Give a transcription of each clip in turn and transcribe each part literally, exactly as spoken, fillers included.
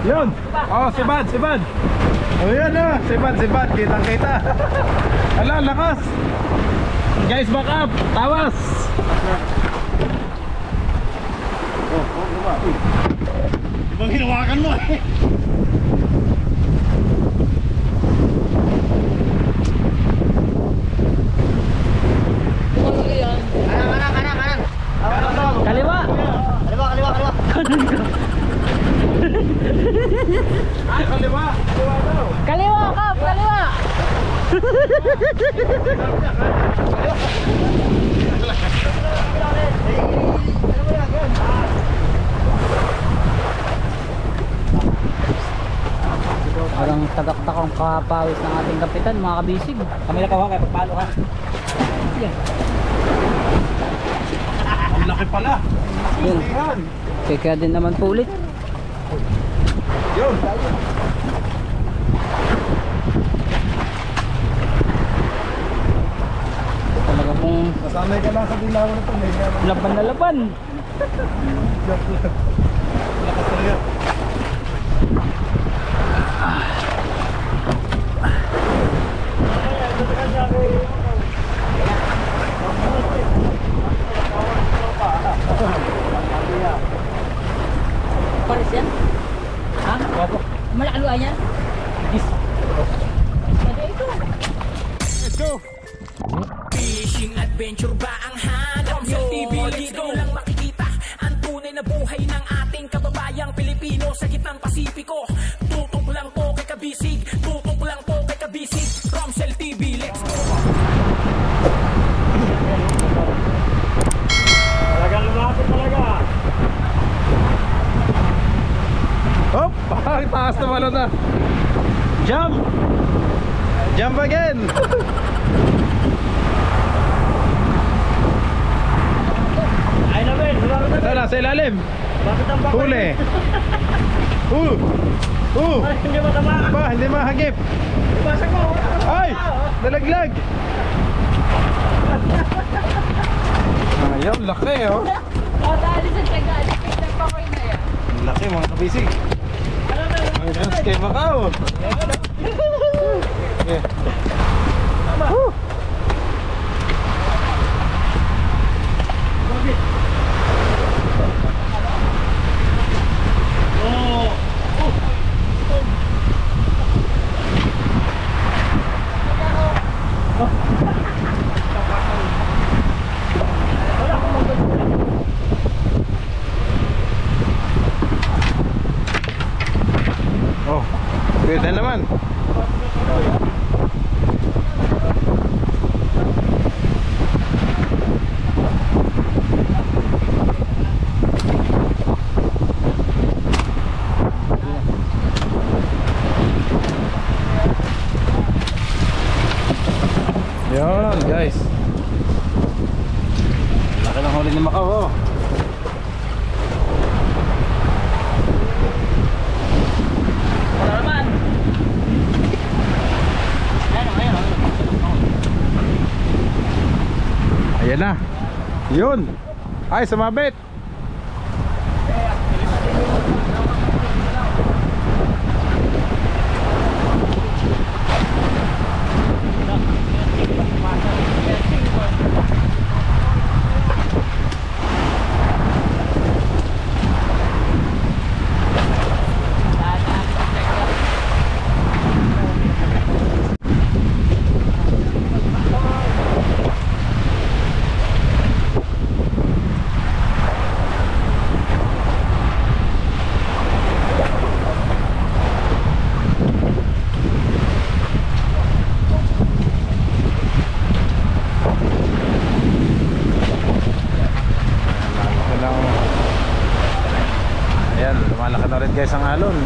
Yun. Oh, si Bad, si Bad. Oh, yan na. Si Bad, si Bad. Kitang kita. Ala, lakas. Guys, back up. Tawas. Oh, oh, diba? Ibang hinawakan mo eh. Kaliwa. Kaliwa, kaliwa, kaliwa. Ah, kaliwa. Kaliwa daw. Kaliwa, Kap, kaliwa. Parang tagaktak ang kapawis ng ating kapitan, mga kabisig. Kami na kawa, kaya pagpalo ha. Yan. Ang laki pala. Yun. Yan. Kaya din naman po ulit. Yun. Talaga pong Nasanay ka lang sa dilaw na ito. laban na laban. Lakas talaga. Paris yan? Ha? Malaki luan yan? Yes. Pwede ito. Let's go. Fishing adventure ba ang hanap nyo? T V let's go lang makikita ang tunay na buhay ng ating kababayang Pilipino sa gitnang Pasipiko. Tutok lang po kay Kabisig, tutok lang po kay Kabisig. Romsel T V, let's go. Talagang lumapit talaga. Hop! Parang taas na malo na. Jump! Jump again! Ay namin, lumapit na. Ito na, sa ilalim. Bakit ang bakit? Huli. Uh! Uh! Ay, hindi matama. Ba, hindi mahagip. Basag mo. Ay! Nalaglag! Ayaw, laki oh. O, dahil sa taga, ipitang pa ko na yan. Ang laki mga kabisig. Ang gans kay Macau. Yeah. Woo! Oh, pwede naman. Yan guys. Laki ng huli ni Macau oh. Wala naman. Ayun, ayun, ayun. Ayan na. Yun. Ay, sumabit. Ayan, lumalaki na rin guys ang alon.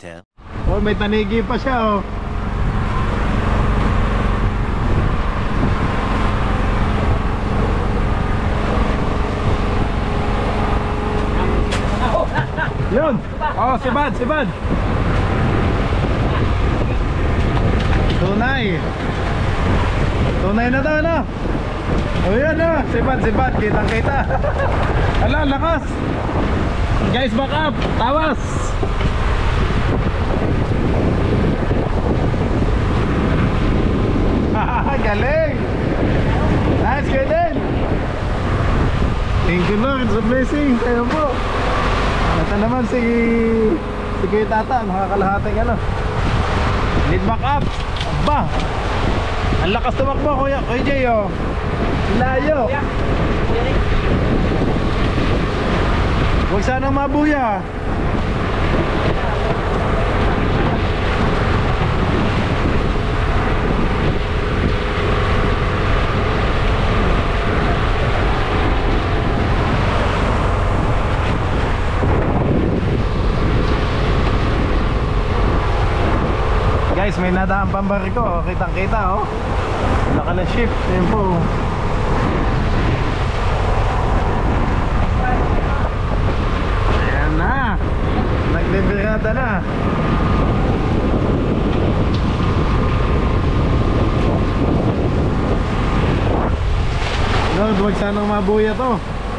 later. Oh, may tanigi pa siya, oh. Yun. Oh, si Bad, si Bad. Tunay. Tunay na daw, no? Oh, yan, no? Si Bad, si Bad. Kitang kita. Ala, lakas. Guys, back up. Tawas. Galing. Nice, kayo din. Thank you, Lord, sa blessing. Kayo po. Ito naman si si Kuya Tata, nakakalahating ano. Need back up. Aba. Ang lakas tumakbo, Kuya. Kuya Jay, oh. Layo. Huwag sanang mabuya. Guys, may nadaan pang bariko, oh. Kitang kita, oh. Wala ka na shift, yun po. Ayan na. Naglibirada na. Lord, huwag sanang mabuya to.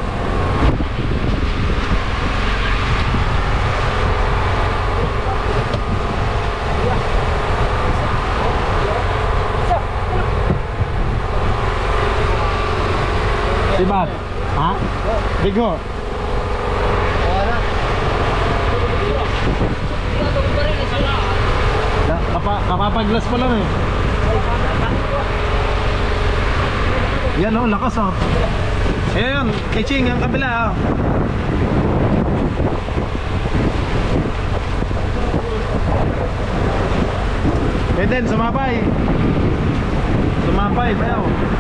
Sibat? Ha? Bigo? Kapa, kapapaglas pa lang eh. Yan, oh, lakas, oh. Ayan, kitching ang kabila, oh. Pwede din, sumapay. Sumapay, bayaw.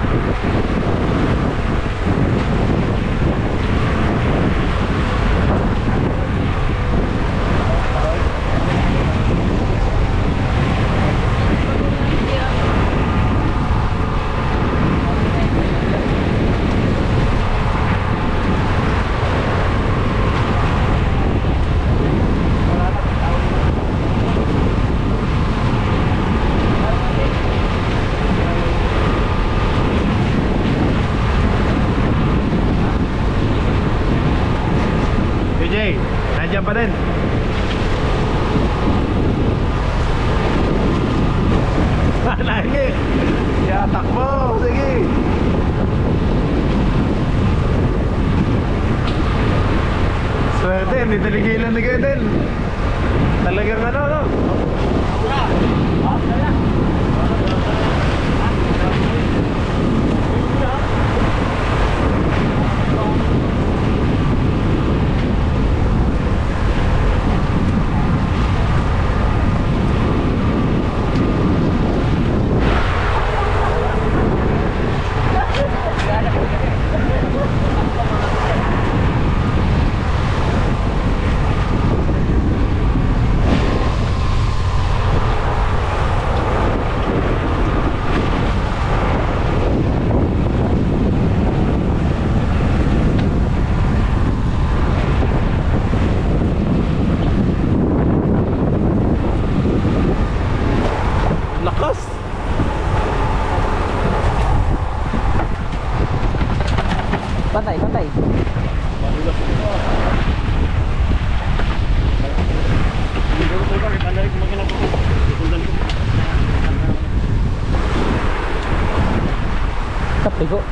Nandiyan pa rin. Lagi. Ya, takbo. Sige. Swerte, hindi taligilan ni kayo din. Talagang ano, no? Patay, patay. Tapi kok.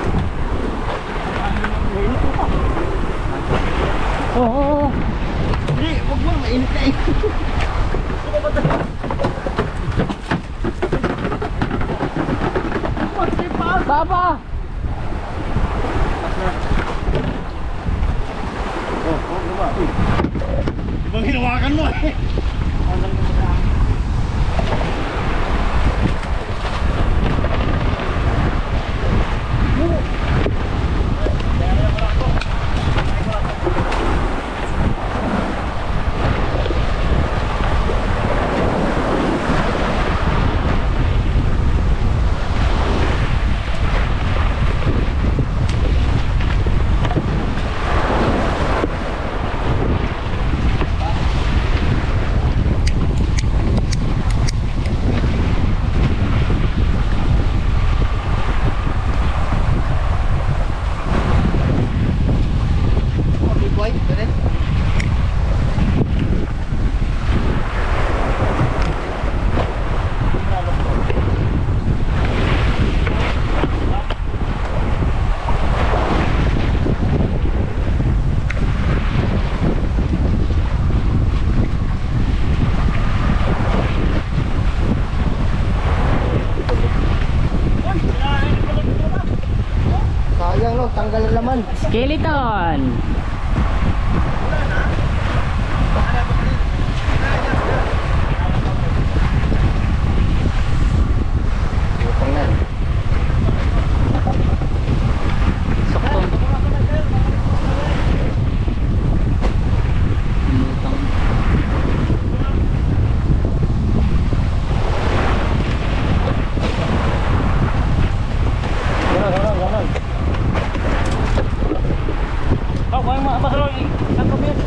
Oh, oh, oh. Hindi, huwag mo, mainit na eh. Papa! Oh, oh, diba? Ibang hinawakan mo eh. Ayun, skeleton. Suktong. Lumutang. Ganon, ganon, ganon. Oh, kaya mga pasalo, isang kapit.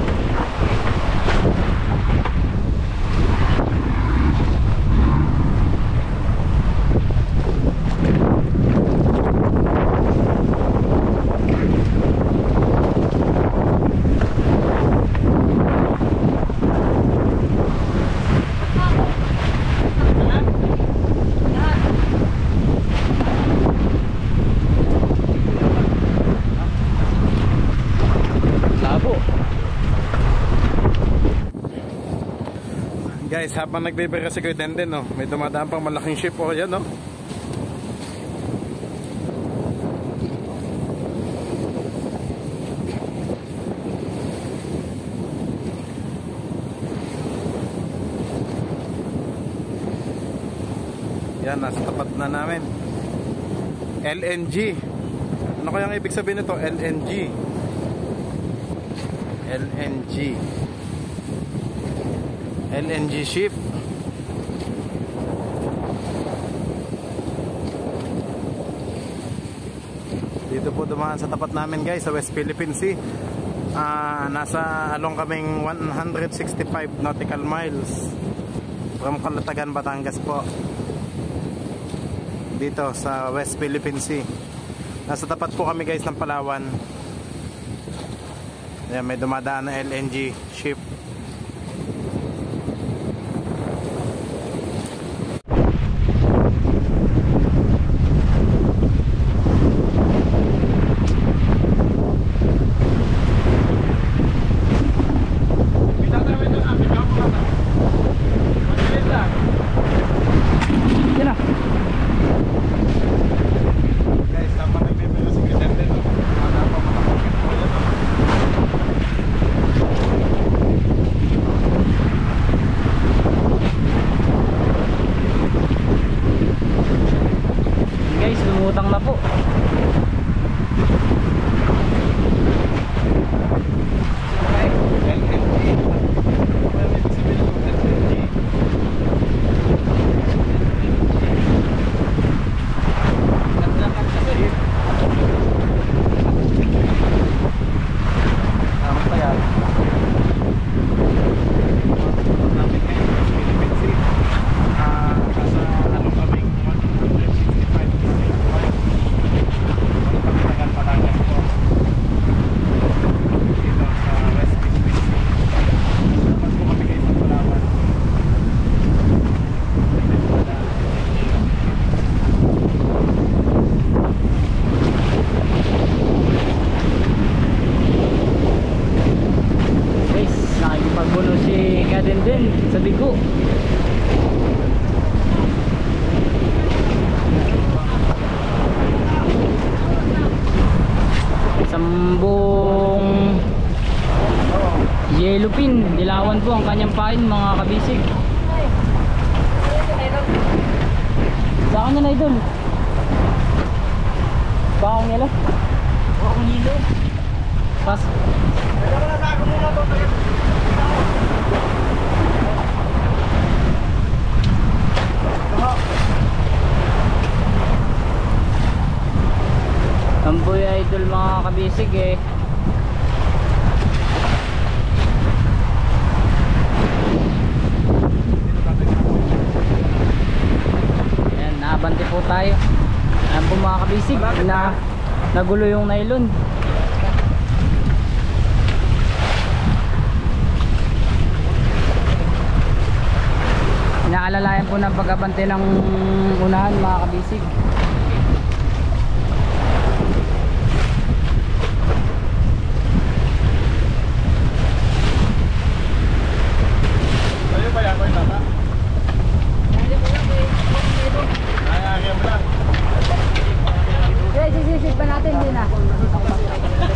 Labo. Guys, habang nagbibigay si Kuya Denden, no, may dumadaan pang malaking ship o yan, no. Yan, nasa tapat na namin. L N G. Ano kayang ibig sabihin nito? L N G. L N G. L N G ship. Dito po dumaan sa tapat namin, guys, sa West Philippine Sea. Ah, nasa along kaming one hundred sixty-five nautical miles from Calatagan, Batangas po. Dito sa West Philippine Sea. Nasa tapat po kami, guys, ng Palawan. Ayan, may dumadaan na L N G ship. Yan na. Guys, habang nagbibigay si Kuya Denden, no, wala pa makapagpit po yan, no. Guys, lumutang na po. L N G. Ano ibig sabihin ng L N G? Tama pa yan. Namin ngayon sa West Philippine Sea. Ah, nasa along kaming one hundred sixty-five nautical miles. Calatagan, Batangas po. Dito sa West Philippine Sea. Dapat po kami kayo sa Palawan. Guys, nakikipagbuno si Kadenden sa bigo. Sambong yellowfin, dilawan po ang kanyang pain, mga kabisig. Sa akin na idol. Bakang yellow? Bakang yellow? Pas. Tamboy idol, mga kabisig eh. Ayan, naabante po tayo. Ayan po mga kabisig, na nagulo yung nylon. Inaalalayan po ng pagkabante ng unahan, mga kabisig. Sa'yo ba yan, Kuya Tata? Ay, agyan mo lang. Okay, sisisip pa natin din ah.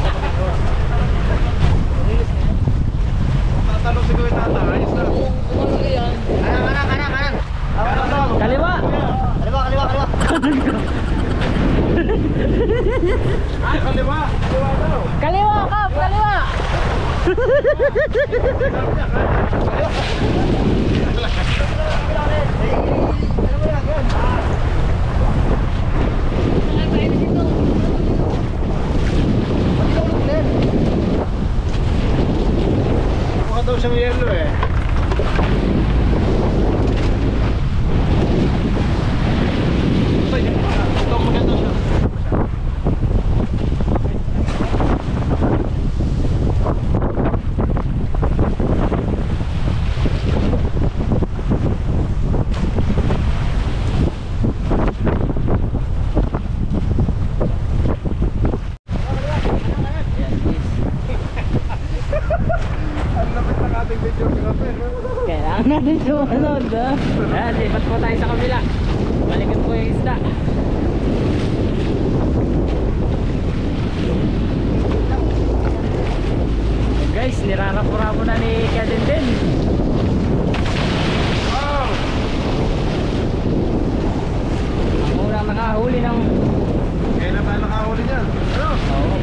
Mukha daw siyang yellow eh. Ito maganda siya. Ang lapit ng ating video grapher. Kailangan natin sumunod, ha? Ayan, lipat po tayo sa kabila. Balikan po yung isda. Guys, nirarapura po na ni Kadenden. Wow! Ang unang nakahuli ng... Kaya na tayo nakahuli niyan. Ano? Oo.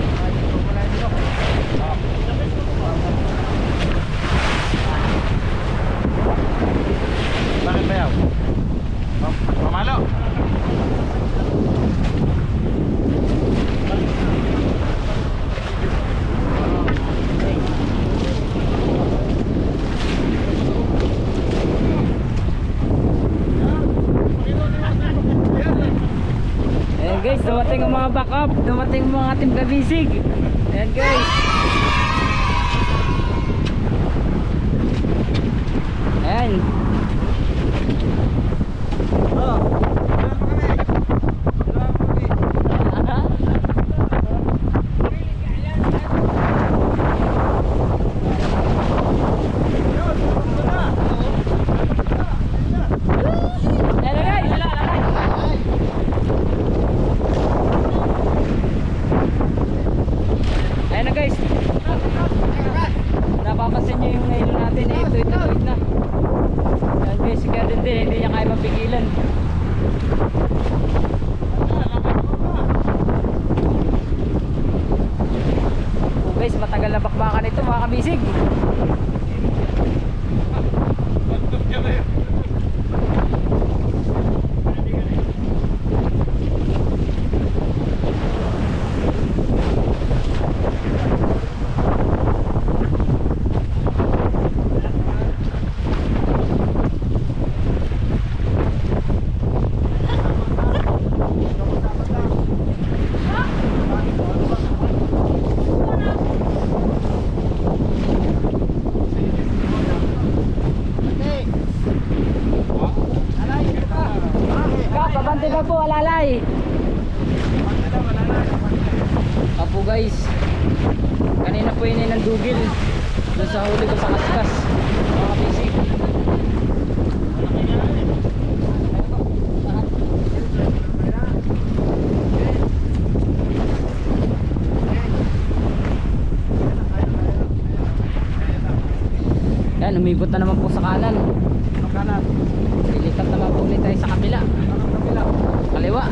Bakit ba yaw? Pamalo? Ayan guys, dumating ang mga backup. Dumating ang mga team kabisig. Ayan guys. Ayan. Oh, saan pa kami? Saan pa kami? Ayan na guys. Ayan na guys. Napapansin nyo yung ngayon natin eh. Ito, ito, ito na. Ayan guys, si Kadenden, hindi niya kaya mapigilan. Oh guys, matagal na bakbakan ito mga kabisig. Kabante pa po, alalay. Apo guys, kanina po yun ng dugil doon sa huli ko sa kaskas mga kabisig. Yan, umikot na naman po sa kanan. Kanan. Lilipat naman po ulit tayo sa kabila. Kabila. Kaliwa.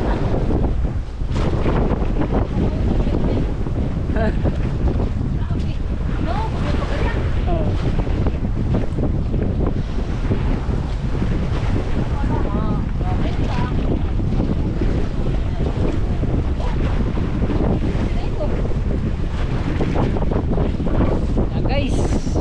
Yan guys.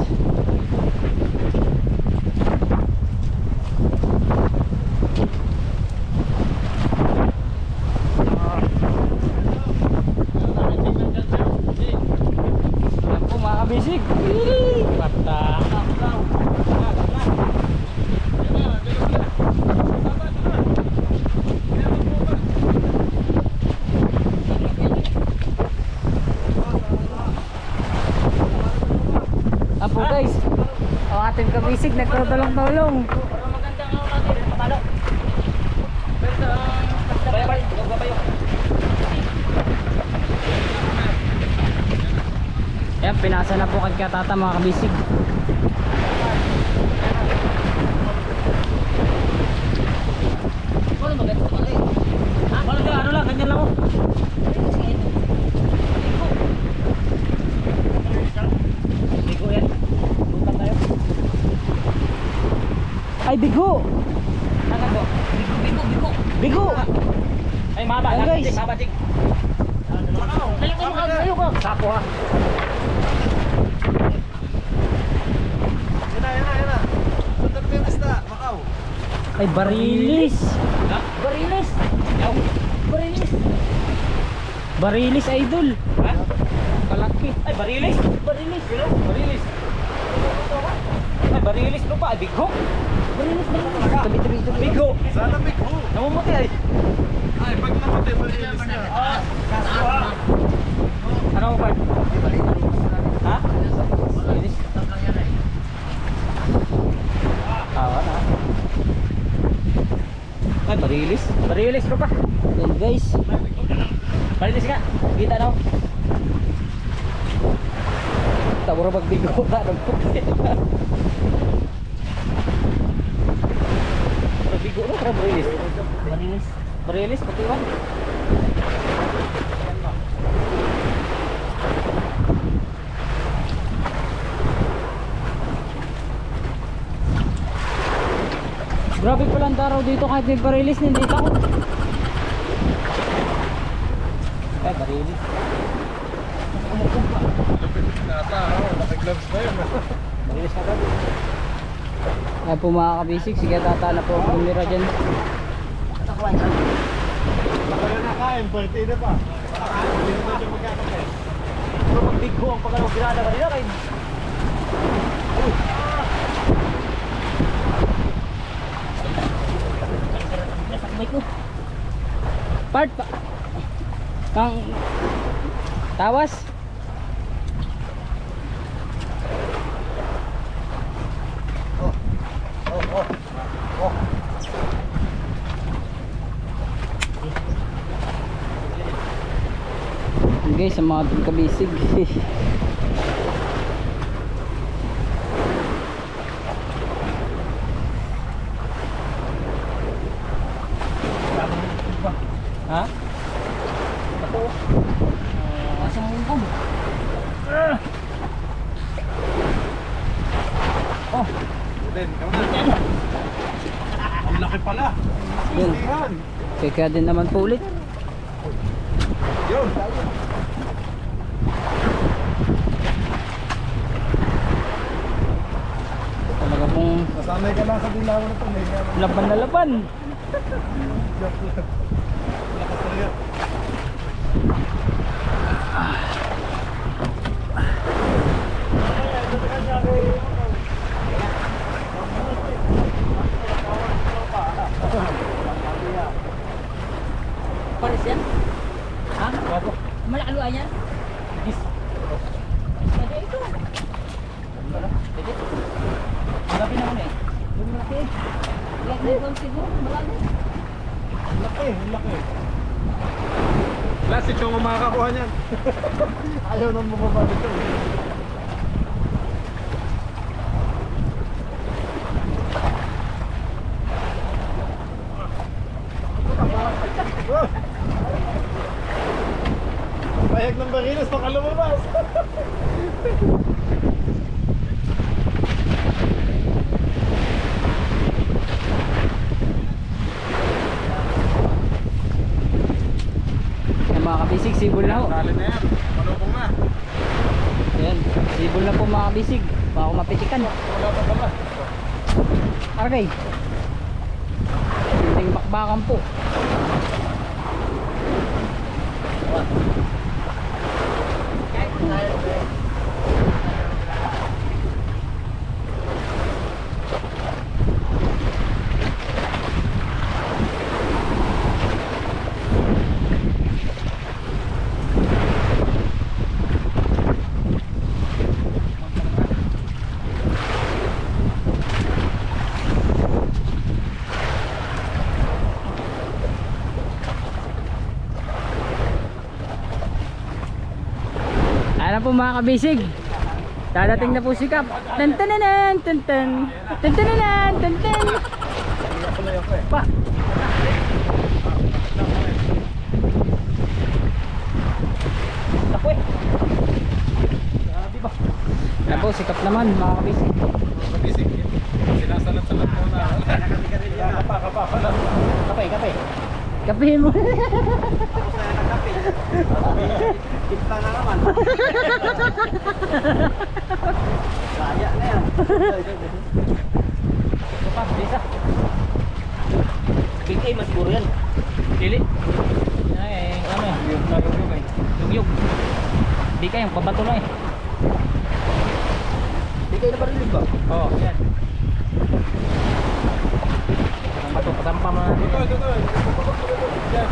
Yan po mga kabisig. Bata. Apo guys, ang ating kabisig nagtutulong-tulong. Yan, pinasa na po kay Katata mga kabisig. Ano lang, ganyan lang ako. bigo. Ano to? Bigo, bigo, bigo. Bigo. Ay, maba. Ayan, guys. Maba, ting. Layo ka, layo ka, layo ka. Sako ha. Yan na, yan na, yan na. Sundan mo yung isda, Macau. Ay, barilis. Ha? Barilis. Yaw. Barilis. Barilis, idol. Ha? Kalaki. Ay, barilis. Barilis. Kilo? Barilis. Ay, barilis mo pa. Ay, bigho. Barilis, barilis. Tabi, tabi, tabi. Bigho. Sana big ho. Namumuti ay. Ay, pag namatay, malinis niya. Ano mo pa? Ha? Barilis. Tawa na. Ay, barilis. Barilis mo pa. Yan guys. Barilis ka. Kita na. Taburo magbigo na ng puti. Bigo no, para barilis. Barilis. Barilis, pati iwan. Grabe pala ang taraw dito kahit may barilis hindi takot. Ay, barilis. Nata, oh, naka-gloves na yun. Barilis ka ba? Ay po mga kabisig, sige tata na po ang bumira dyan. Baka na nakain, birthday na pa. Hindi na tayo magkakain. Pero pag bigho ang pagkano ginada kanina kay Part pa. Kang tawas. Guys, sa mga kabisig. ha? Asa mo ko? Oh, din, kamu na. Ang laki pala. Yun. Yan. Kaya din naman po ulit. Yun. Talaga pong Nasanay ka lang sa dilaw na ito. May nga naman. laban na laban. Joke lang. Lakas talaga. Paris yan? Ha? Malakaluan yan? Gis. Pwede ito. Sige. Gabi na muna eh. Yung malaki. Like na ito siguro. Malaki. Laki, laki. Classic yung makakakuha niyan. Ayaw nang bumaba dito. Payag ng barilas, baka lumabas. Yung mga kabisig, sibol na ho. Tali na yan, malubong na. Ayan, sibol na po mga kabisig. Baka ako mapitikan. Wala pa pala. Okay. Hinting bakbakan po. Ayan na po mga kabisig. Dadating na po si Kap. Tantananan, tantan. Tantananan, tantan. Pa. Ako eh. Grabe ba? Ayan po si Kap naman mga kabisig. Kabisig. Sinasalat-salat mo na. Kapa, kapa, kapa. Kape, kape. Kapihin mo. Tapos na nagkape. Kita na naman. Laya na yan. Ito pa, bisa. Big A, mas puro yan. Dili. Ay, ano eh. Yung-yung. Di ka yung pabato lang eh. Big A na barilig ba? Oo, oh, yan. Ang bato, patampa mo na. Dito, dito. Yan.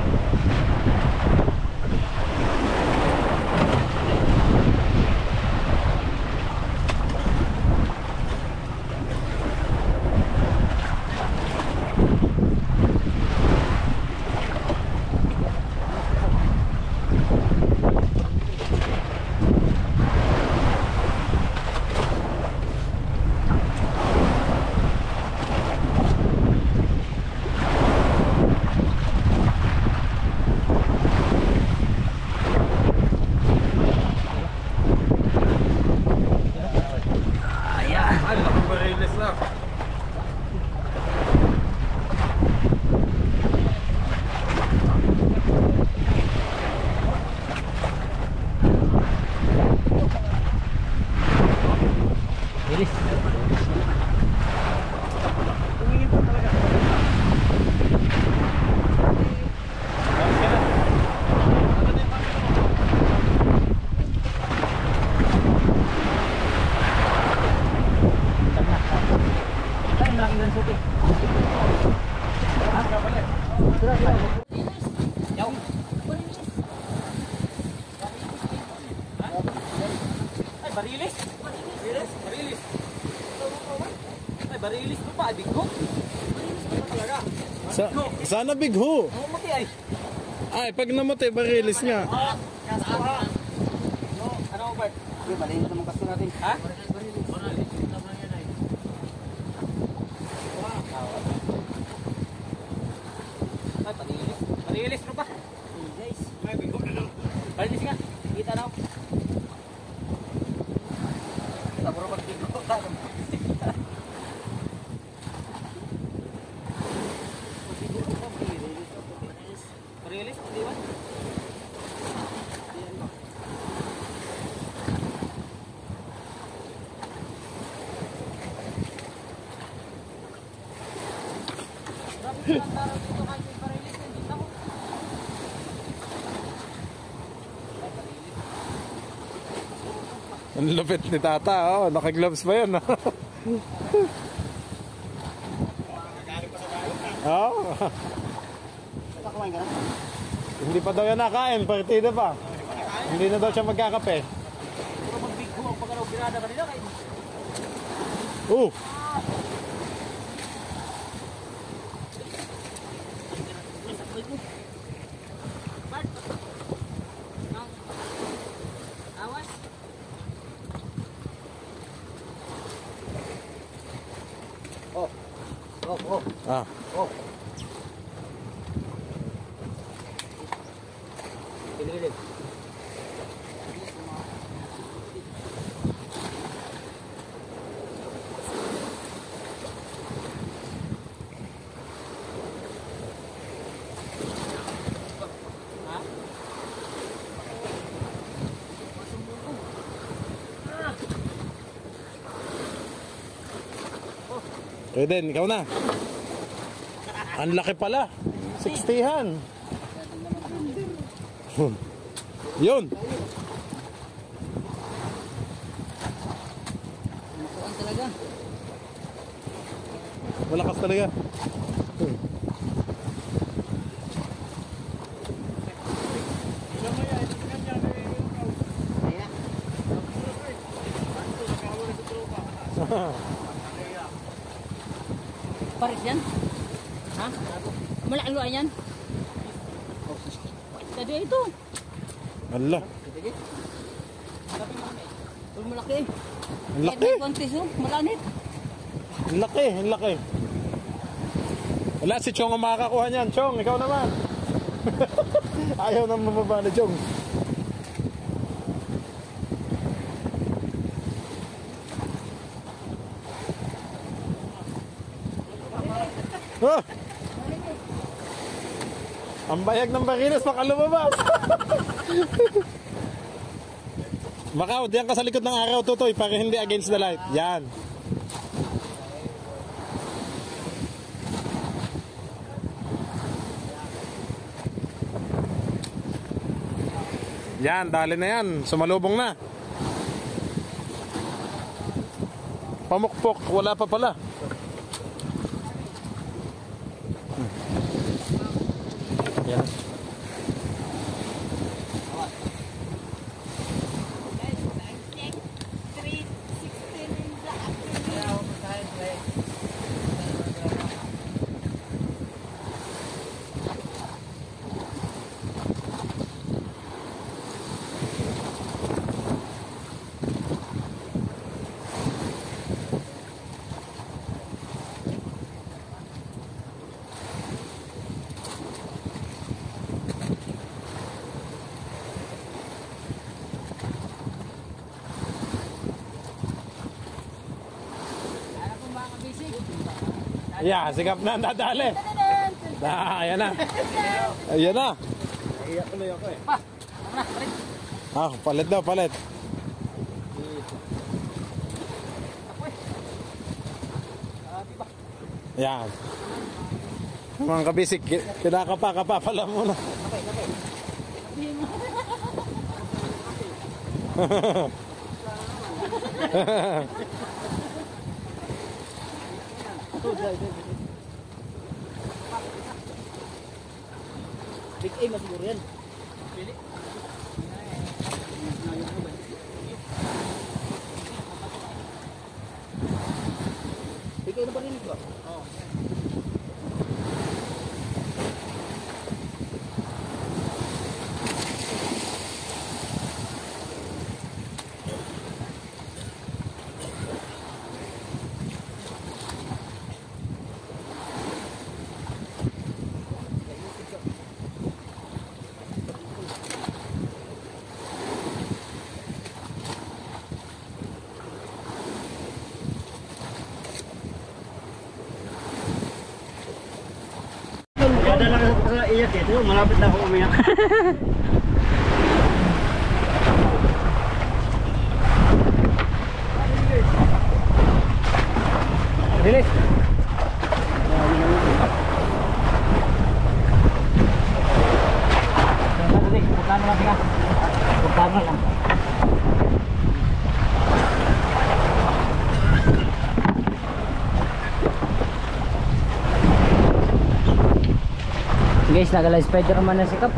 Ay, laking bariles na. Bilis. Tumingin po talaga. Ay, malaking gansuti. Yaw. Ay, barilis. Barilis? Barilis. Ay, barilis mo pa. Big hook. Talaga. Sa, sana big ho. Ano mo ay? Ay, pag namatay, bariles nga. Ano mo, Bart? Sige, malinis naman kaso natin. Ha? Ay, barilis. Barilis mo pa. Guys. May big hook na lang. Barilis nga. Kita na ako. Tapos pag-big hook. Barilis, di ba? Ang lupit ni Tata, oh. Naka-gloves pa yun. Oh. Kumain ka na? Hindi pa daw yan nakain, partida pa. Hindi na daw siya magkakape. Puro mag-big hook ang pagkaraw binada kanila kayo. Uh! Awas. Oh. Oh, oh. Ah. Oh. Gilid. Eden, ikaw na. Ang laki pala. Sixtyhan. Yun. Talaga. Malakas talaga. Paris yan? Ha? Malaking luan yan? Tadi itu. Allah. Ang malaki. Ang laki. Kontis oh, malanit. Ang laki, ang laki. Wala si Chong ang makakakuha niyan. Chong, ikaw naman. Ayaw nang mababa na Chong. Oh! Ang bayag ng bakilos, baka lumabas. Baka, diyan ka sa likod ng araw, Tutoy, para hindi against the light. Yan. Yan, dali na yan. Sumalubong na. Pamukpok, wala pa pala. Hmm. Yan. Yeah, sikap na, dadali. Ah, ayan na. Ayan na. Iyak tuloy ako eh. Ah, palit daw, palit. Yan. Mga kabisik, kinakapa-kapa pala muna. Big A mas siguro yan. Big A na ba rin ito? Oo. Kada lang sa iyak ito, malapit na ako umiyak. Release. Pagkano lang sila? Pagkano lang. Guys, nagala Spider-Man na si Kap.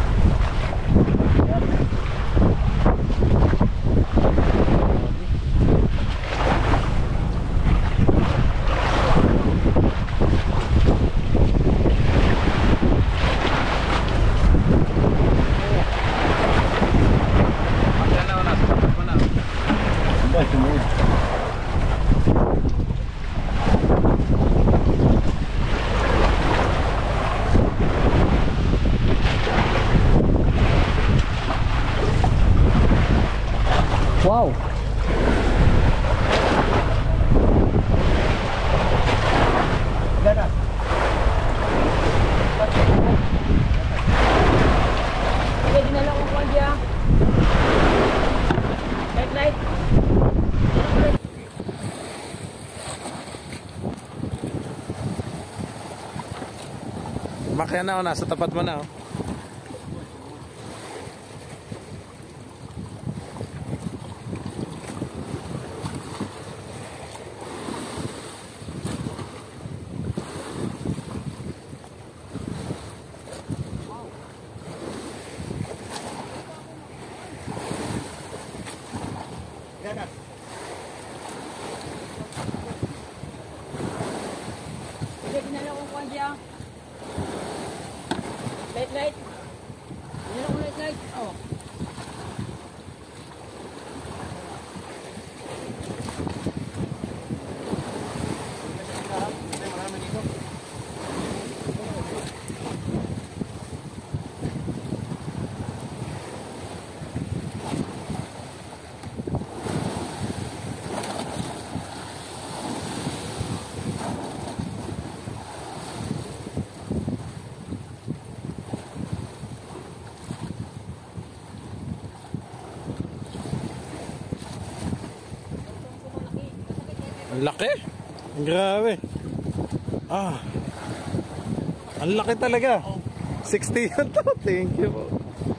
Wow. Gana. Oke, dinala ko po dia. Light light. Makaya na, oh, nasa tapat mo na. Oh. Gana. Oke, dinala ko po dia. Light light. Ang laki. Grabe. Ah. Ang laki talaga. sixty yan to. Thank you po.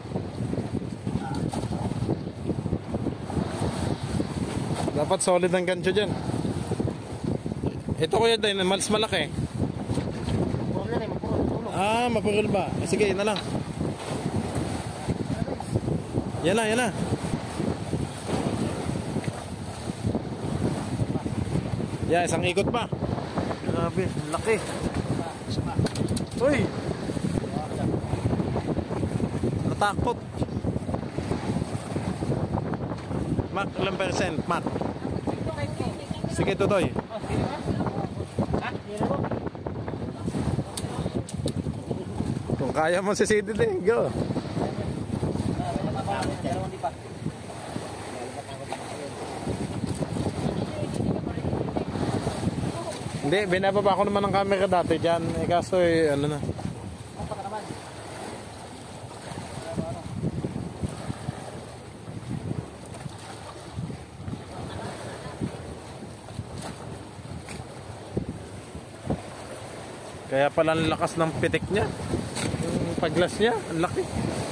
Dapat solid ang gancho dyan. Ito kuya din, mas malaki. Ah, mapurol ba? Sige, yun na lang. Yan na, yan na. Yan, isang ikot pa. Grabe, laki. Uy! Natakot. Mac, ilang percent? Mac. Sige, Tutoy. Kung kaya mo si Sidney, eh, go. Hindi, binababa ko naman ang camera dati dyan. Eh kaso eh, ano na. Kaya pala ang lakas ng pitik niya. Yung paglas niya, ang laki.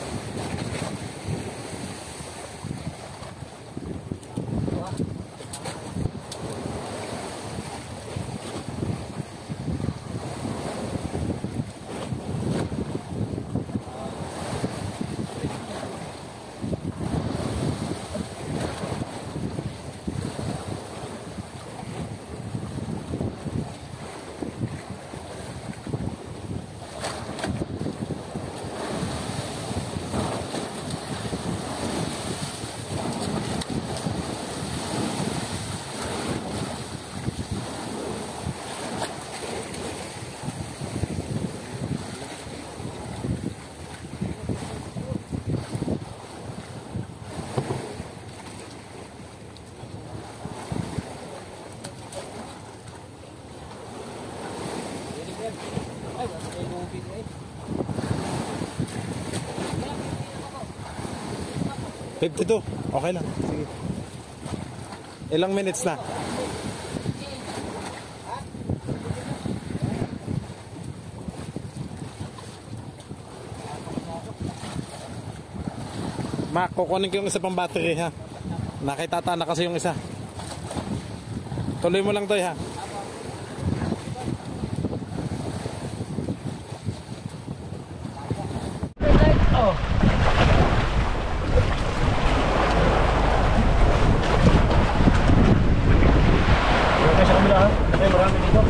fifty-two. Okay lang. Sige. Ilang minutes na? Mac, kukunin ko yung isa pang battery ha. Nakitata na kasi yung isa. Tuloy mo lang to ha. Oh. Sa kabila ha? Ay, marami dito.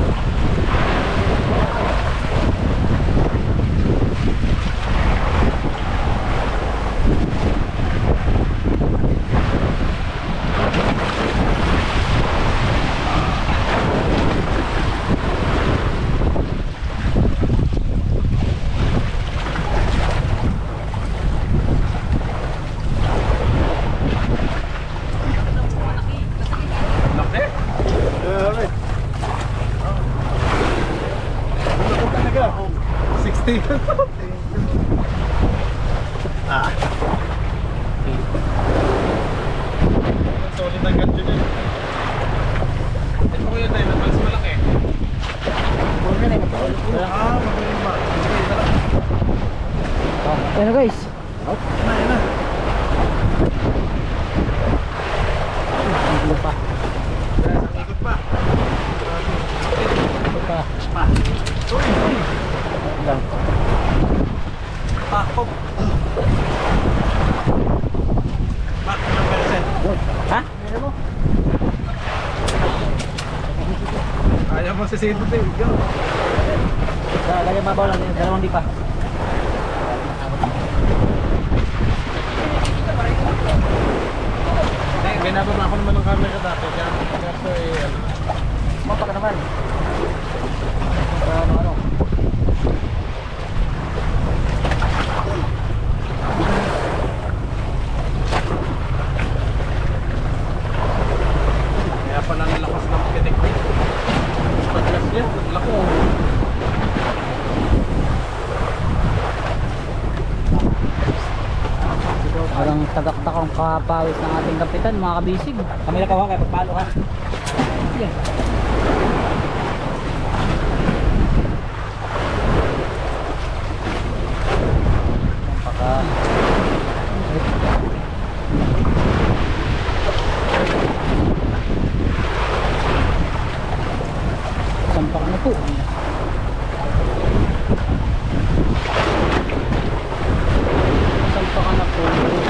Ah. Solid ang gancho niya. Ito ko yun tayo, mas malaki. Ah, magaling ba? Ayan na guys. Up, na, yan na. Hindi pa. Isang ikot pa. Hindi pa. Pa. Uy, uy. Lang. Takop. Mac, ilang percent? Ha? Ayaw mo si Sidney, go. Lagyan mabaw lang. Dalawang di pa. Hindi, binababa ako naman ng camera dati. Kaya kaso eh, ano. Mapa ka naman. Ano ano. Kaya pala ang lakas ng pitik. Paglas niya, lako. Parang tagaktak ang kapawis ng ating kapitan, mga kabisig. Kami nakawa kaya pagpalo ha. Paka sampak na po. Sampak na po.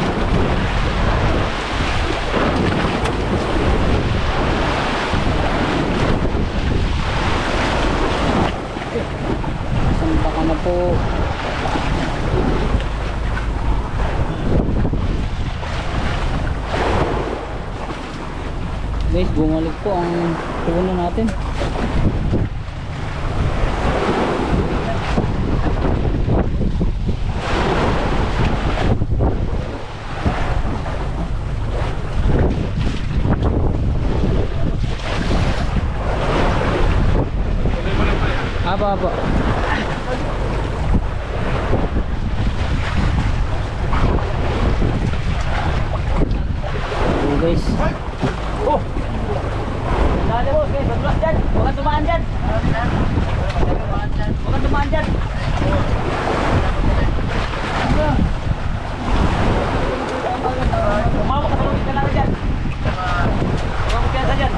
Sampak na po. Guys, bumalik po ang puno natin. Apa apa? Oh guys. Oh. Dali bos, guys, belas dyan. Bukan tumaan dyan. Bukan tumaan dyan. Mau ka tulungin ka lang dyan. Huwag mo piyansa dyan.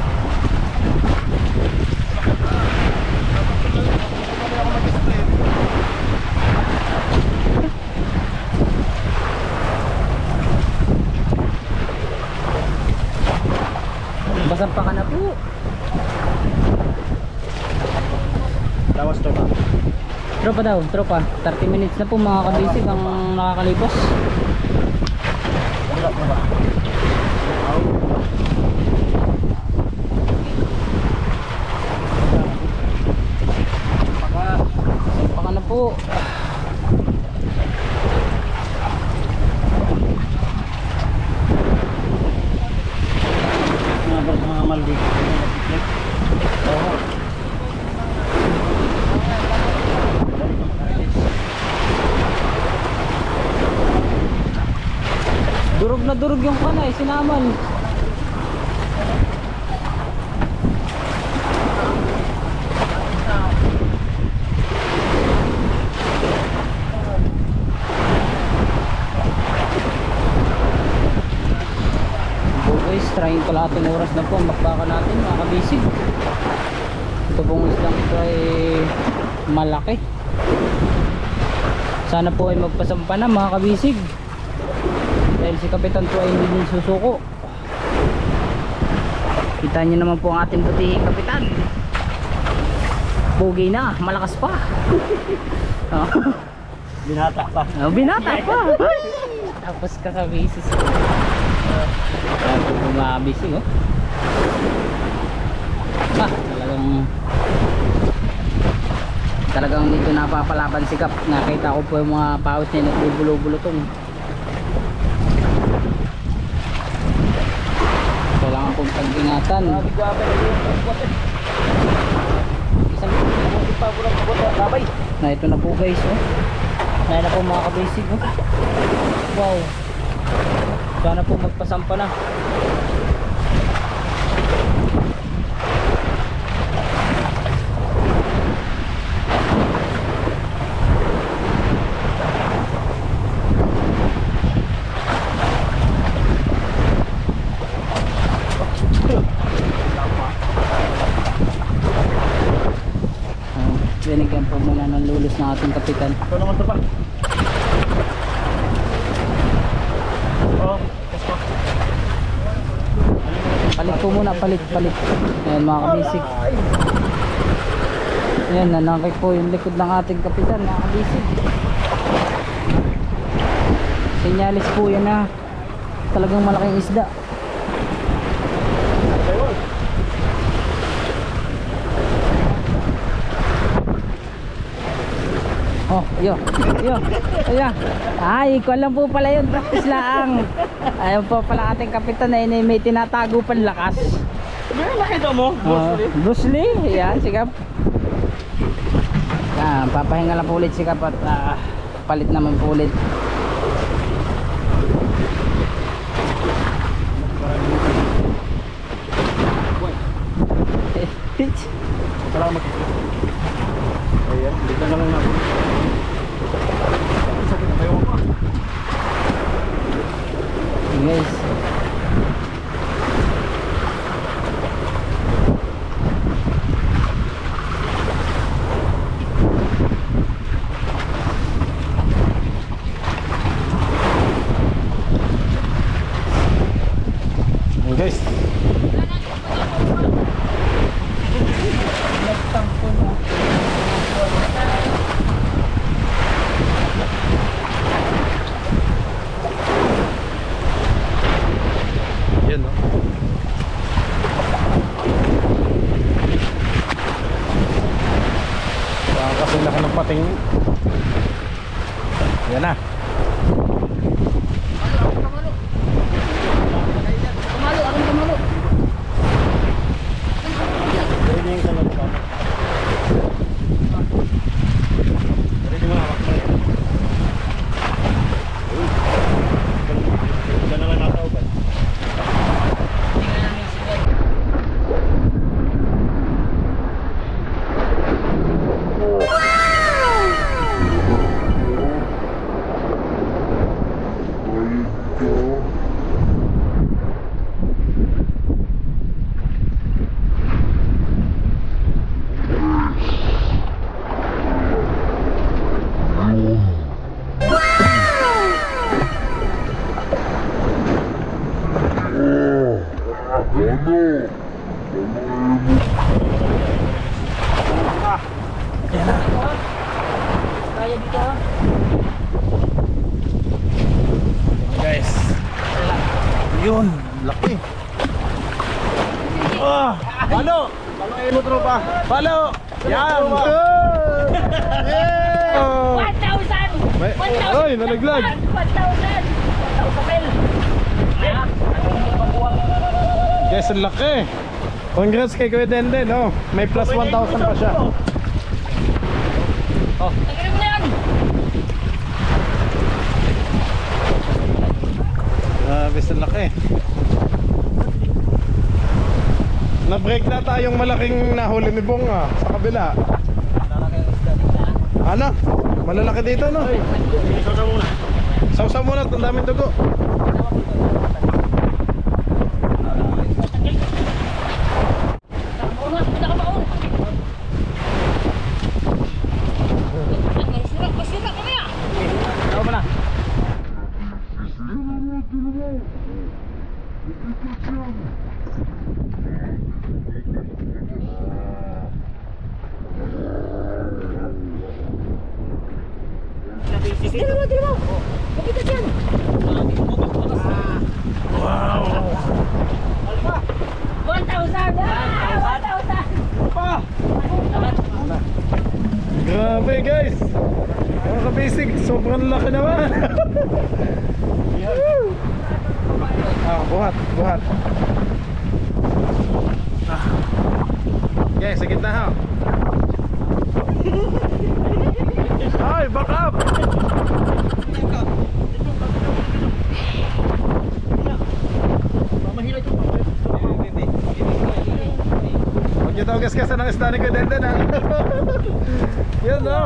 Basampa ka na po. Lawas to ba? Tropa daw, tropa. thirty minutes na po mga kabisig ang nakakalipas. Wala pa ba? Basampa ka na po. Mga mga maldi. Oo. Durog na durog yung kanay, sinaman. So guys, trying kalahating oras na po ang bakbaka natin mga kabisig. Ito pong islang ito ay malaki. Sana po ay magpasampa na mga kabisig. Dahil si Kapitan po ay hindi din susuko. Kita nyo naman po ang ating butihing Kapitan. Pogi na, malakas pa. Oh. Binata pa. Oh, binata pa. Tapos kasabisis. Tapos bumabisi oh. Ah, talagang Talagang dito napapalaban si Kap. Nakita ko po yung mga pawis niya nagbubulo-bulutong. Kailangan pong pag-ingatan. Na ito na po guys oh. Na ito na po mga kabasig oh. Wow. Sana po magpasampa na. Binigyan po muna ng lulos ng ating kapitan. Ito naman ito pa. Oh, Palit po muna, palit, palit. Ayan mga kabisig. Ayan, nanangkay po yung likod ng ating kapitan mga kabisig. Sinyalis po yan na talagang malaking isda. Oh, yo, yo, ayan. Ay, ikaw lang po pala yun, practice lang. Ayun po pala ating kapitan na yun, may tinatago pang lakas. ano nakita mo? Uh, Bruce Lee, ayan, sigap. Yan, papahinga lang po ulit sigap at uh, palit naman po ulit. Salamat. Ayan, dito na lang natin. Sakit na tayo pa. Guys. Ayan guys. Yan no. Saan kasi laki ng pating. Yan na. Kamalo, akong kamalo. Pwede yung kanan pa. Pwede yung hawak pa. Diyan na lang natauban. Kaya dito. Guys. Yun, laki. Ah, Palo! Palo kayo mo tropa. palo. Yan. Good. Yeah. one thousand! May- Oy, nalaglag. one thousand! Guys, ang laki. Congrats kay Kuya Denden, no? May plus one thousand pa siya. Tagalan mo na yan! Grabe sa laki. Na-break na tayong malaking nahuli ni Bong ah, sa kabila. Ano? Malalaki dito, no? Isaw muna. Sausaw muna, ang daming dugo. Dito mo, dito mo! Kapitan yan! Wow! one thousand! one thousand! Grabe guys! Mga ka-basic, sobrang laki naman. Ah, buhat, buhat. Ah. Okay, sa gitna ha. Ay, back up! Huwag niyo daw gas-gasan ng isda ni Kuya Denden ha. Yan no.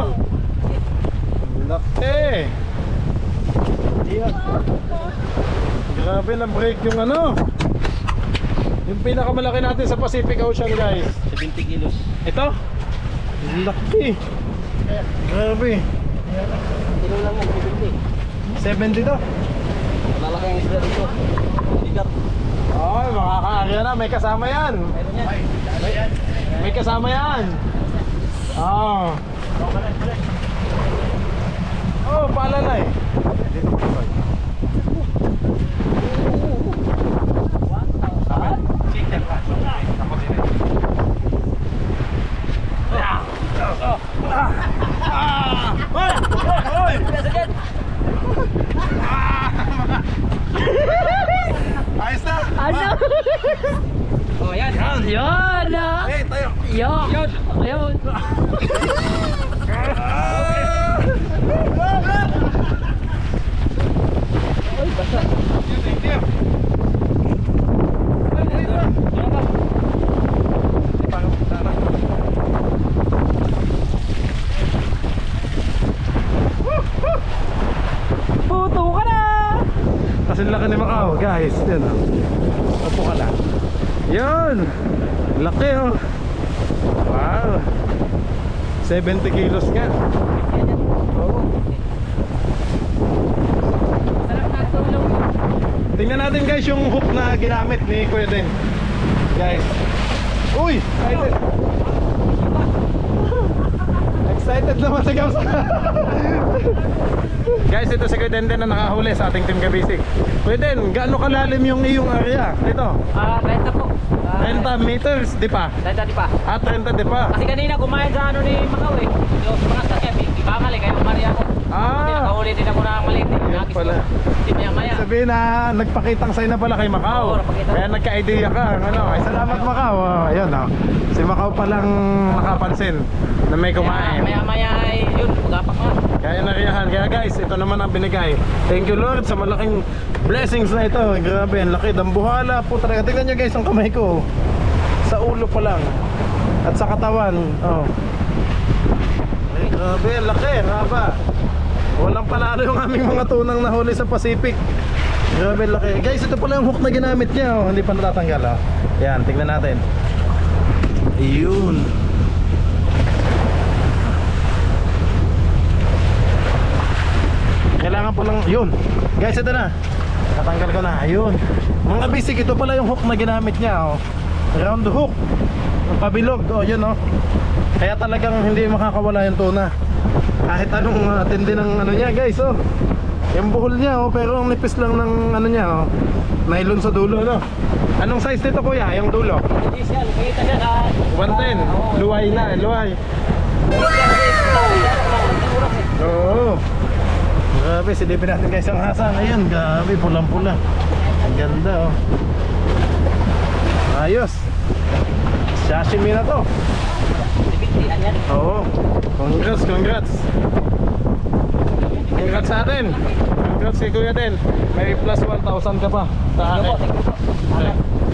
Laki. Grabe na break yung ano. Yung pinakamalaki natin sa Pacific Ocean guys. seventy kilos. Ito. Laki. Grabe. Kilo lang yan, seventy. seventy to. Malalaki ang isda dito. Bigat. Ay, makakaarya na. May kasama yan. May kasama yan. Ah. Oh, paalala eh. Dito ko ba? Ayos na! Ano? Oh, yan. Yun! ah. Eh, tayo! Yun! Yun! Uy, basta! Thank you! Kasing laki ni Macau, guys. Yan o. Opo ka lang. Yun. Laki oh. Wow. seventy kilos nga. Oo. Sarap na tulong. Tingnan natin guys yung hook na ginamit ni Kuya Den. Guys. Uy! Excited! Excited naman si Gams. Guys, ito si Kuya Den Den na nakahuli sa ating Team Kabisig. Kuya Den, gaano kalalim yung iyong area? Ito, Ah, trenta po. Ah, thirty meters, di pa? trenta di pa. Ah, thirty di pa. Kasi kanina kumain sa ano ni Macau eh. Yung mga sakya, ibangal eh, kaya umari ako. Ah. Nakahuli din ako ng maliit eh. Yan Nagis ko. pala. Hindi maya maya. Sabihin na nagpakitang sign na pala kay Macau. Oo, nagpakita. Kaya nagka-idea ka. Ano? Ay, salamat Macau. Oh, ayun oh. Si Macau palang nakapansin na may kumain. Maya maya ay yun, pagapak nga. Kaya nariyahan. Kaya guys, ito naman ang binigay. Thank you Lord sa malaking blessings na ito. Grabe, ang laki. Dambuhala po talaga. Tingnan nyo guys ang kamay ko. Sa ulo pa lang. At sa katawan. Oh. Ay, grabe, ang laki. Raba. Walang panalo yung aming mga tunang nahuli sa Pacific. Grabe, laki. Guys, ito pala yung hook na ginamit niya. Oh. Hindi pa natatanggal. Oh. Yan, tingnan natin. Ayun. Kailangan po lang, yun. Guys, ito na. Natanggal ko na, ayun. Mga basic, ito pala yung hook na ginamit niya. Oh. Round the hook. Ang pabilog, oh, yun oh. Kaya talagang hindi makakawala yung tuna. Kahit anong uh, tindi ng ano niya guys oh. Yung buhol niya oh, pero ang nipis lang ng ano niya oh. Nylon sa dulo no. Anong size nito kuya, yung dulo? Hindi siya, lumita siya sa... one ten, luway na, luway. Oo. Grabe, silipin natin guys ang hasa. Ayun, grabe, pulang pula. Ang ganda oh. Ayos. Sashimi na to. Oo. Congrats, congrats. Congrats sa atin. Congrats kay Kuya Den. May plus one thousand ka pa sa akin. Okay.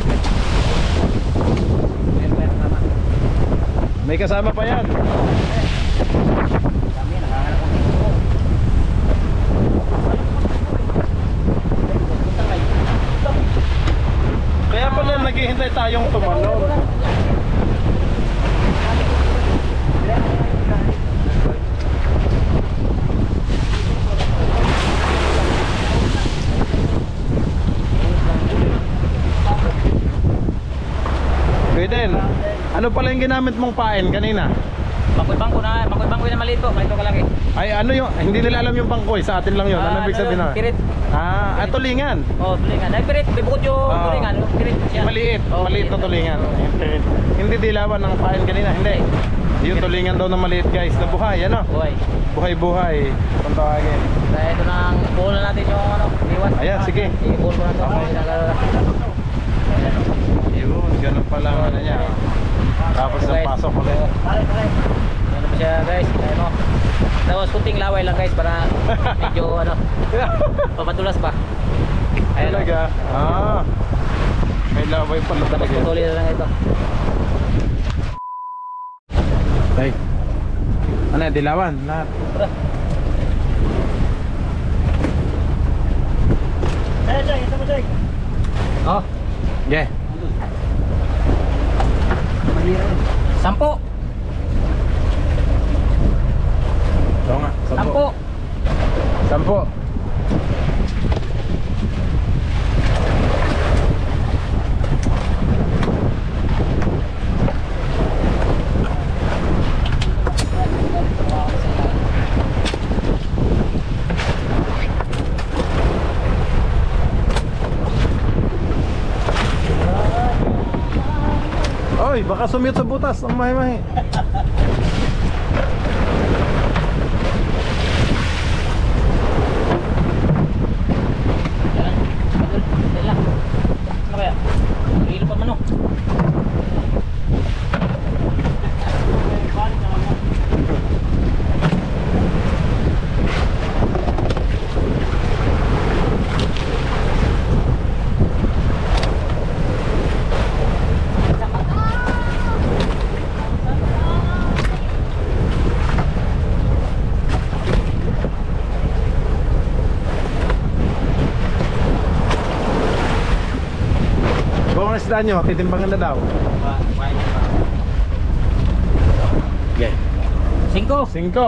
May kasama pa yan. Kaya pala naghihintay tayong tumalon. Pwede. Ano pala yung ginamit mong pain kanina? Pangkoy bangko na, pangkoy bangko na maliit po, malito ka lagi. Ay ano yung, hindi nila alam yung pangkoy, sa atin lang yun. Ano ibig sabihin na? Pirit. Ah, ah, tulingan. Oh, tulingan. Ay, pirit, bibukod yung Oo. tulingan, pirit siya. Maliit, Oh, maliit na tulingan. Yung pirit. Hindi dilawan ng pain kanina, hindi. Yung tulingan daw na maliit guys, na buhay, ano? Buhay. Buhay-buhay. Kung tawagin. Kaya ito nang buhol na natin yung ano, iwas. Ayan, sige. I-buhol ko na ito. Okay. Yun, ganun pala ang ano niya. Tapos Guys. napasok ulit. Ano pa siya guys, ano. Tapos kunting laway lang guys para medyo ano, papatulas pa. Ayan. Talaga? Ah. May laway pala Tapos talaga. putuli na lang ito. Ay. Ano, dilawan lahat. Eh, Jay, ito mo, Jay. Oh, Yeah. sampo. Oo nga. Sampo. Sampo. Oy, baka sumiyot sa butas ang mahi-mahi. Dala. Ano kaya? Hilo pa man oh. isda nyo, titimbangan na daw. Okay. Cinco. Cinco.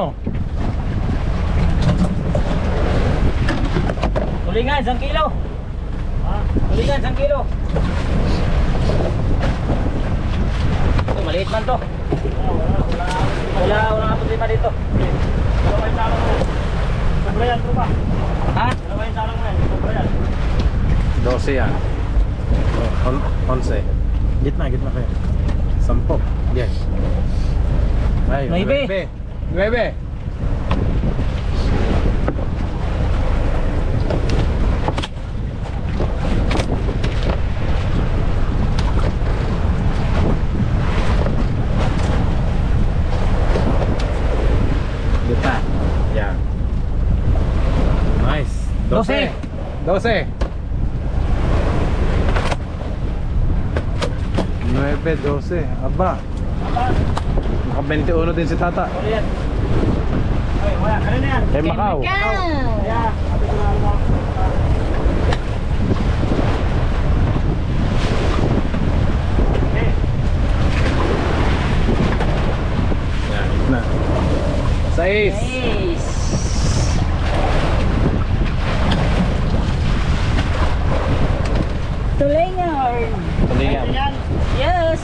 Tulingan, isang kilo. Tulingan, isang kilo. Ito, maliit man to. Wala, wala nga problema dito. Dalawa yung salang mo yan. Sobra yan, tropa. Ha? Dalawa yung salang mo yan. Sobra yan. Dose yan. Oh, on, onse. Gitna, gitna kayo. Sampo. Yes. Ay, Nueve. nueve. Nueve. Gitna. Yan. Nice. Dose. Dose. Nueve, dose. Aba. Naka twenty-one din si Tata. Sorry yan. Ay, wala. Ano na yan? Kay Macau. Kaya, sabi ko na ano. Okay. Yan, gitna. Sais. Nice. Tulingan. Tulingan. Yan. Yes.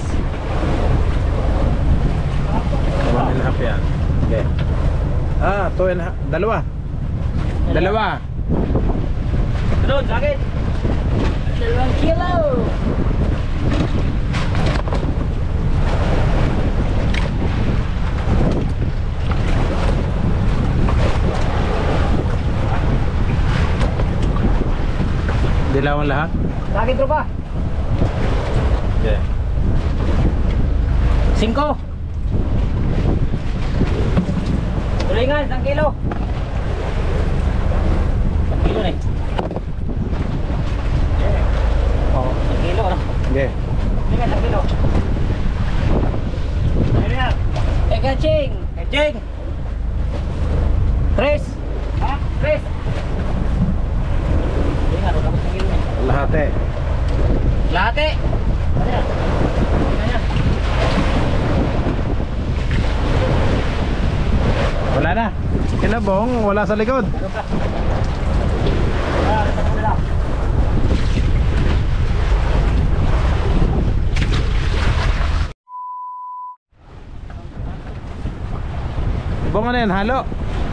One and a half yan. Okay. Ah, two and a half. Dalawa. Dalawa. Doon, sakit. Dalawang kilo. Dilawan lahat. Sakit tropa. Okay. Cinco. Tulingan, isang kilo. Isang kilo na eh. Oh. Isang kilo, ano? Okay. Tulingan, isang kilo. Ano yan? Eh, kaching. Kaching. Tres. Ha? Tres. Tulingan, wala ko isang kilo na eh. Lahat eh. Lahat eh. Ano yan? Tulingan yan. Wala na. Kinabong, wala sa likod. Ah, ito ko nila. Bong ano yan, halo?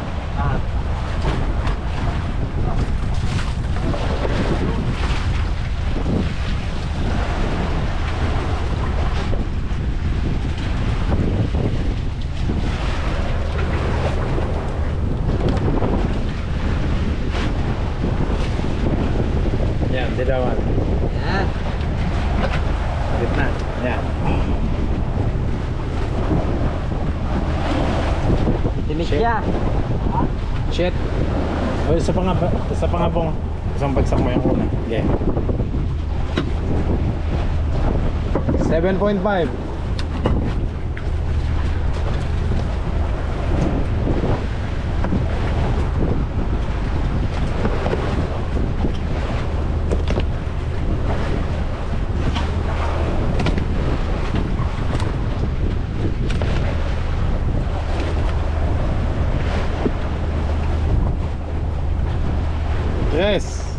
Yan, dilawan. Yan. Gitna. Yan. Dimisya. Shit. O, isa pa nga, ba- isa pa nga bong. Isang bagsak mo yung una. Okay. seven point five. Yes.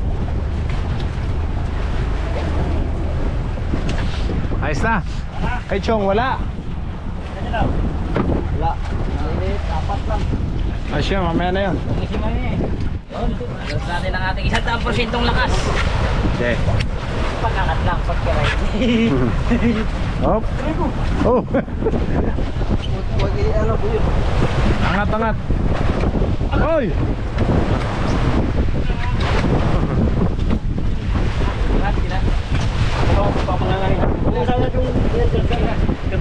Ayos na. Kay Chong, wala. Ano daw? Wala. Maliit, apat lang. Ayos yun, mamaya na yun. Gising mo eh. Yun. Alas natin ang ating isang daang porsyentong lakas. Okay. Pagkakat lang, pagkiray. Hop. Oh. Huwag i-ano po yun. Angat, angat. Oy. Lahat sila. Ito, papangalangin. Kung saan na yung yan dyan dyan.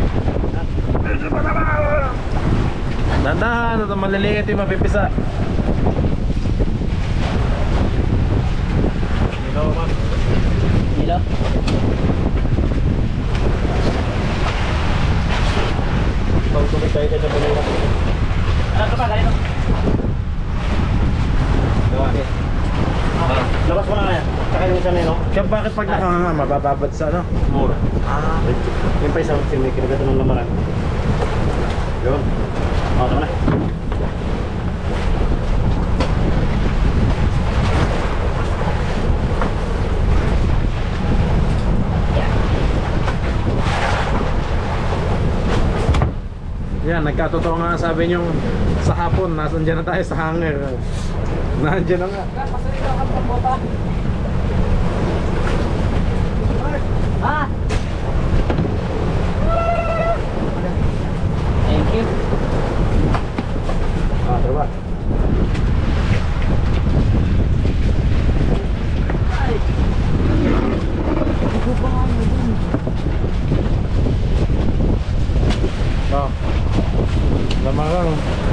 Dandahan, ito maliliit yung mapipisa. Ito, man. Hilo. Pag tumig tayo tayo sa balera. Ano ito pa, ganito? Okay. Labas mo na nga yan. Saka yung isa na yun, no? Kaya bakit pag nakanganga, mabababad sa ano? Mura. Ah, Yung pa isang may kinagato ng lamaran. Yun. O, tama na. yan, nagkatotoo nga sabi nyo sa hapon, nasan dyan na tayo sa hanger. Nandiyan na nga. Ah! Thank you. Ah, tara ba? Oh. Lamarang.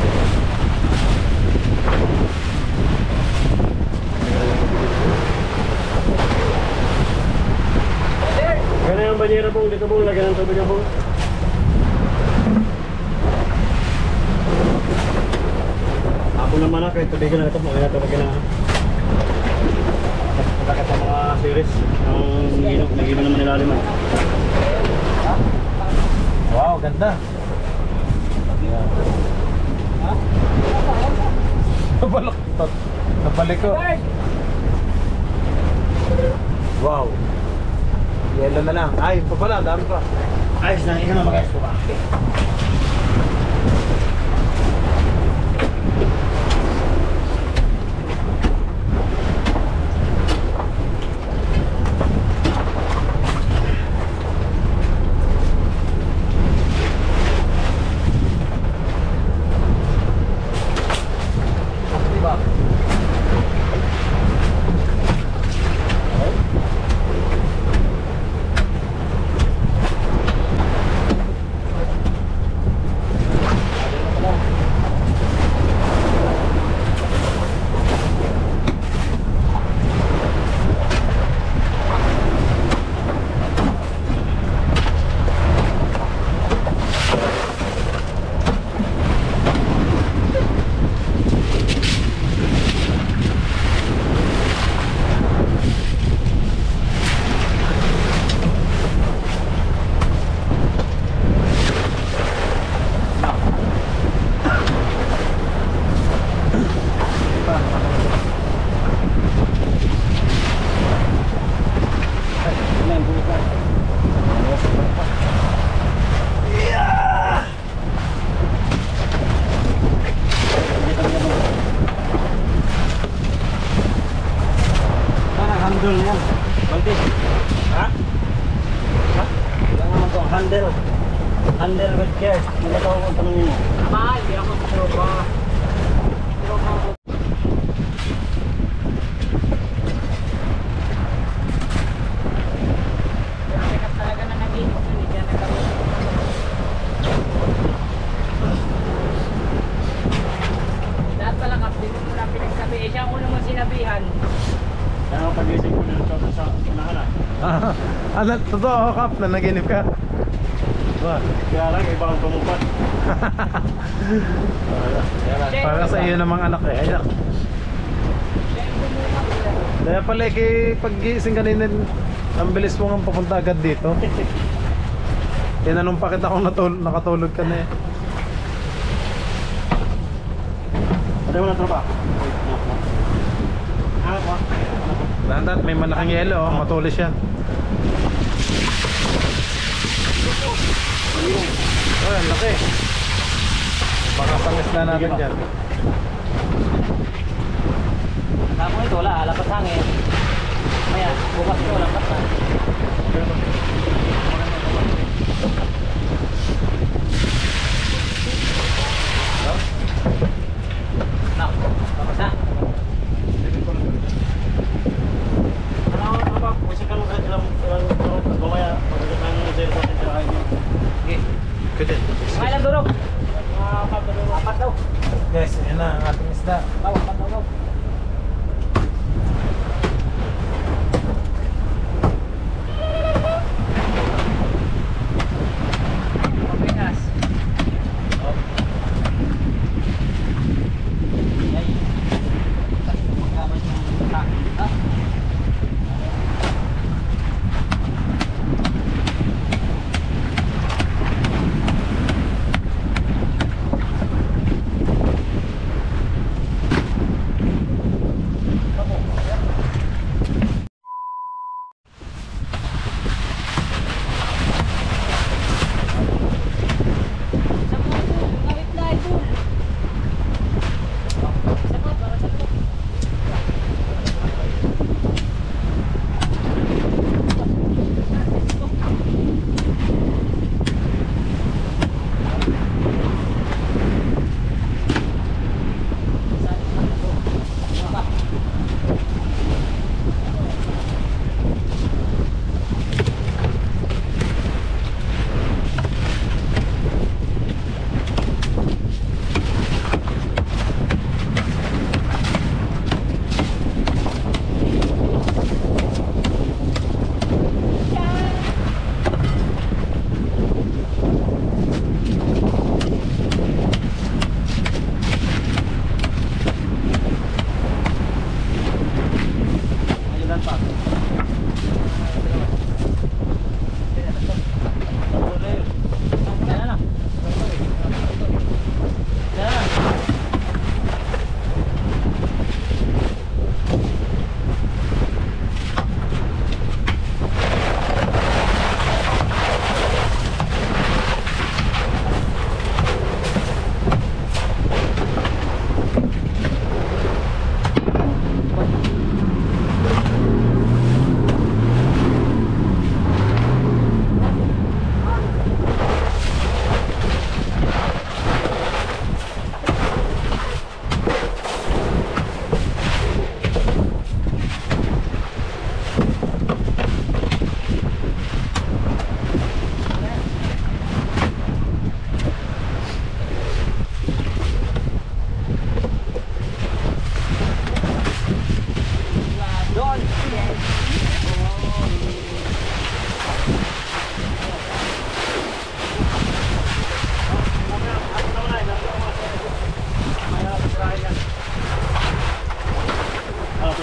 Gana yung banyera pong dito pong lagyan ng tubig po. Ako naman na kahit tubigan na ito, mga ito lagyan na. Pagkakat sa mga series, ang nag-inom, nag-inom naman nilaliman. Wow, ganda. Nabalaktot. Nabalik ko. Wow. Yelo na lang. Ay, pa pala, dami pa. Ayos na, isa na mag-ayos ko ba? Handle yan. Balti. Ha? Ha? Kailangan naman ito. Handle. Handle with care. Hindi ito kung tanongin mo. Mahal, di ako tropa. Tropa ako. Grabe ka talaga na nag-iinit. Hindi ka nagkaroon. Lahat pala kapatid mo na pinagsabi. Eh siya ang unang mong sinabihan. Kaya ang pag-isip ko nila ito sa unahan ah. Ah, ano, totoo Kap, na naginip ka? Ba, kaya lang iba ang tumumpat. Para sa iyo namang anak eh. Ayak. Kaya pala eh, kay pag-gising kanina, ang bilis mo nga papunta agad dito. Tinanong pa kita kung natul nakatulog ka na eh. Pwede mo na tropa. Ano po? Dahan-dahan, may malaking yelo, oh. Matulis yan. Oh, ang laki. Baka pangis na natin dyan. Ako ito, wala. Lapas hangin. Maya, bukas ito, lapas hangin. Nak, lapas hangin. Ano ano ba? Kasi ka nung kahit ilang mamaya pagkakita ng zero sa atin sa highway. Okay. Good din. Mga ilang durog? Mga apat na durog. Apat daw. Guys, yan na ang ating isda. Daw, apat daw daw.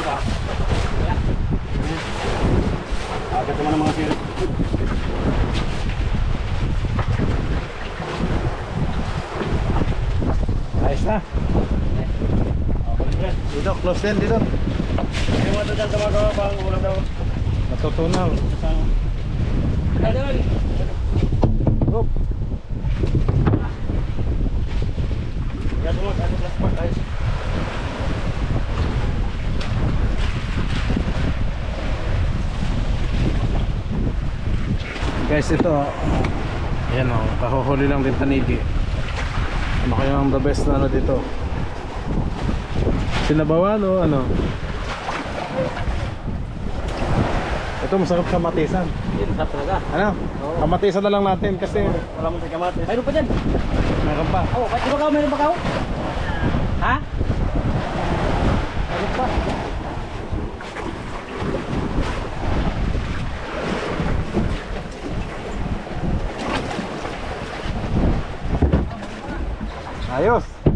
ba? Agad naman ang mga sirit. Ayos na. Dito, close din dito. Yung mga dyan sa mga kapang ulam daw. Natutunaw. Idol. Oop. Yan mo, ano last part guys. Guys, ito. Ayan o, kahuhuli lang din tanigi. Ano kaya ang the best na ano dito? Sinabawan o ano? Ito masarap kamatisan. Yan, sarap talaga. Ano? Kamatisan na lang natin kasi Wala mo sa kamatis. Mayroon pa dyan. meron pa. Oh, di ba ka? Mayroon pa ka? Ha? Mayroon pa. Ayos.